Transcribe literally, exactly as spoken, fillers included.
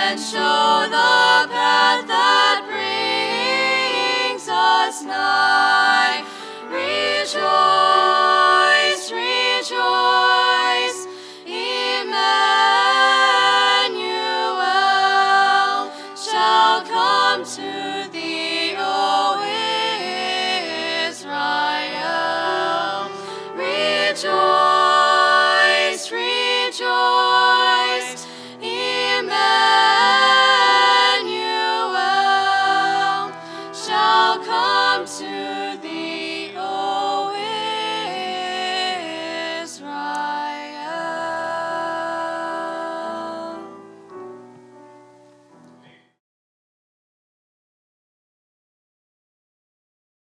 and show the path that brings us nigh. Rejoice, rejoice, Emmanuel shall come to thee, O Israel. Rejoice, rejoice, Emmanuel shall come to